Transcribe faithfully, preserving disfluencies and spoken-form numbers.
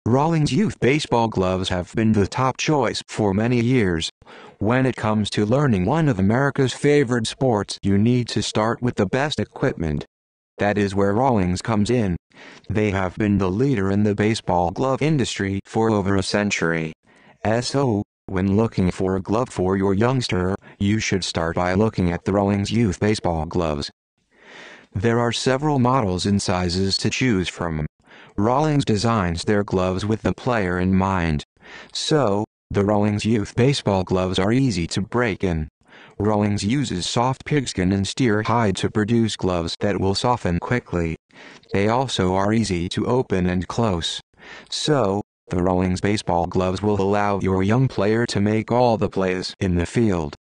Rawlings youth baseball gloves have been the top choice for many years. When it comes to learning one of America's favorite sports, you need to start with the best equipment. That is where Rawlings comes in. They have been the leader in the baseball glove industry for over a century. So, when looking for a glove for your youngster, you should start by looking at the Rawlings youth baseball gloves. There are several models and sizes to choose from. Rawlings designs their gloves with the player in mind. So, the Rawlings youth baseball gloves are easy to break in. Rawlings uses soft pigskin and steer hide to produce gloves that will soften quickly. They also are easy to open and close. So, the Rawlings baseball gloves will allow your young player to make all the plays in the field.